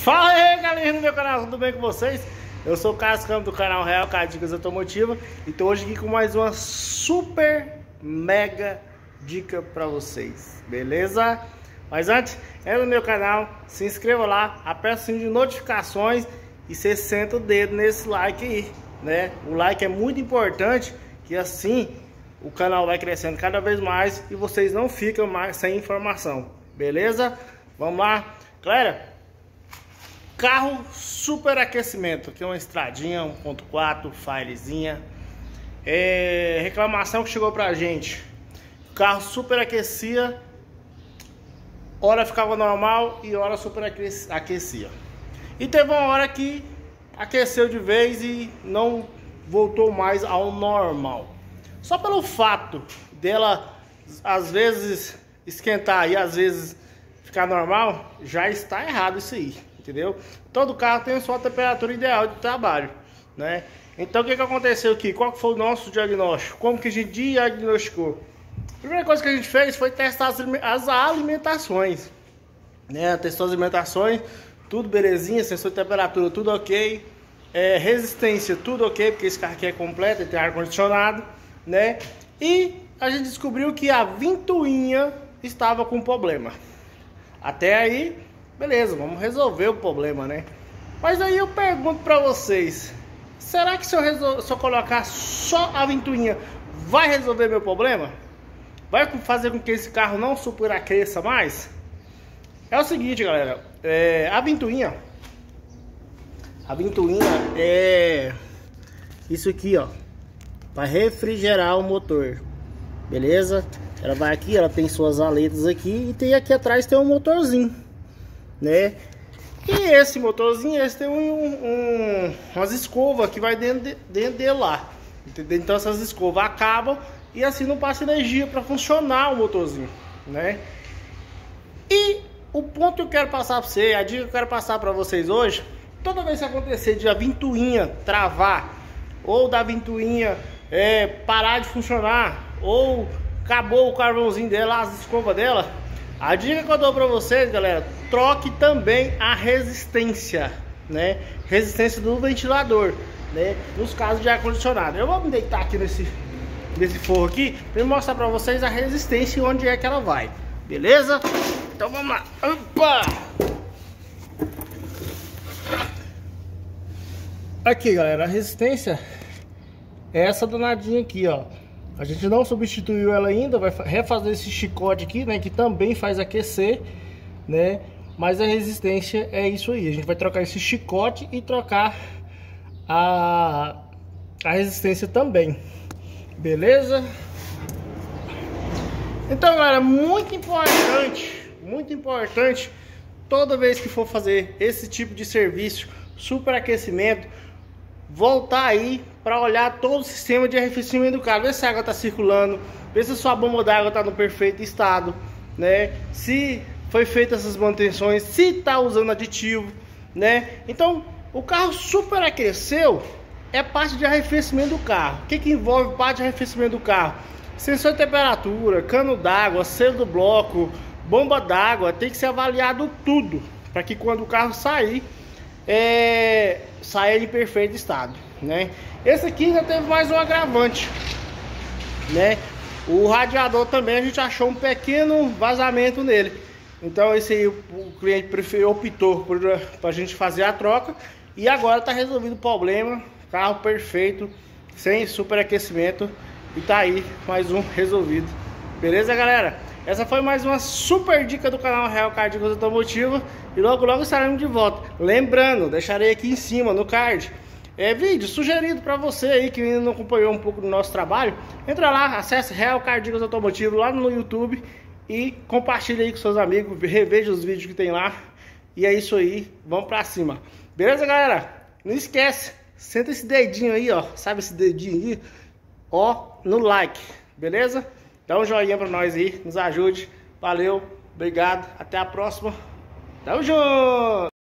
Fala aí, galera do meu canal, tudo bem com vocês? Eu sou o Carlos Campos do canal Real Car Dicas Automotivas e tô hoje aqui com mais uma super mega dica pra vocês, beleza? Mas antes, entra no meu canal, se inscreva lá, aperta o sininho de notificações e você senta o dedo nesse like aí, né? O like é muito importante, que assim o canal vai crescendo cada vez mais e vocês não ficam mais sem informação, beleza? Vamos lá, galera. Carro superaquecimento, aqui é uma estradinha 1.4, Firezinha. Reclamação que chegou pra gente: o carro superaquecia, hora ficava normal e hora superaquecia. E teve uma hora que aqueceu de vez e não voltou mais ao normal. Só pelo fato dela às vezes esquentar e às vezes ficar normal, já está errado isso aí, entendeu? Todo carro tem a sua temperatura ideal de trabalho, né? Então o que aconteceu aqui? Qual foi o nosso diagnóstico? Como que a gente diagnosticou? A primeira coisa que a gente fez foi testar as alimentações, né? Testou as alimentações, tudo belezinha, sensor de temperatura, tudo ok. Resistência, tudo ok, porque esse carro aqui é completo, ele tem ar-condicionado, né? E a gente descobriu que a ventoinha estava com problema. Até aí, beleza, vamos resolver o problema, né? Mas aí eu pergunto pra vocês: será que se eu colocar só a ventoinha vai resolver meu problema? Vai fazer com que esse carro não superaqueça mais? É o seguinte, galera, a ventoinha é isso aqui, ó, para refrigerar o motor, beleza? Ela vai aqui, ela tem suas aletas aqui e tem aqui atrás tem um motorzinho, né? E esse motorzinho, esse tem umas escovas que vai dentro dele lá, entendeu? Então essas escovas acabam e assim não passa energia para funcionar o motorzinho, né? E o ponto que eu quero passar para você, a dica que eu quero passar para vocês hoje: toda vez que acontecer de a ventoinha travar, ou da ventoinha parar de funcionar, ou acabou o carvãozinho dela, as escovas dela, a dica que eu dou pra vocês, galera: troque também a resistência, né? Resistência do ventilador, né? Nos casos de ar-condicionado. Eu vou me deitar aqui nesse forro aqui pra mostrar pra vocês a resistência e onde é que ela vai, beleza? Então vamos lá. Opa! Aqui, galera, a resistência é essa danadinha aqui, ó. A gente não substituiu ela ainda, vai refazer esse chicote aqui, né, que também faz aquecer, né? Mas a resistência é isso aí. A gente vai trocar esse chicote e trocar a resistência também, beleza? Então, galera, muito importante, toda vez que for fazer esse tipo de serviço, superaquecimento, voltar aí para olhar todo o sistema de arrefecimento do carro, ver se a água está circulando, ver se a sua bomba d'água está no perfeito estado, né? Se foi feita essas manutenções, se está usando aditivo, né? Então, o carro superaqueceu, é parte de arrefecimento do carro. O que envolve parte de arrefecimento do carro? Sensor de temperatura, cano d'água, selo do bloco, bomba d'água, tem que ser avaliado tudo, para que quando o carro sair, saia em perfeito estado, né? Esse aqui já teve mais um agravante, né? O radiador também a gente achou um pequeno vazamento nele. Então esse aí o cliente optou para a gente fazer a troca e agora tá resolvido o problema. Carro perfeito, sem superaquecimento, e tá aí mais um resolvido, beleza, galera? Essa foi mais uma super dica do canal Real Car Dicas Automotivas e logo logo estaremos de volta. Lembrando, deixarei aqui em cima no card vídeo sugerido para você aí que ainda não acompanhou um pouco do nosso trabalho. Entra lá, acesse Real Car Dicas Automotivas lá no YouTube e compartilhe aí com seus amigos, reveja os vídeos que tem lá. E é isso aí, vamos pra cima, beleza, galera? Não esquece, senta esse dedinho aí, ó, sabe esse dedinho aí, ó, no like, beleza? Dá um joinha pra nós aí, nos ajude. Valeu, obrigado, até a próxima. Tamo junto!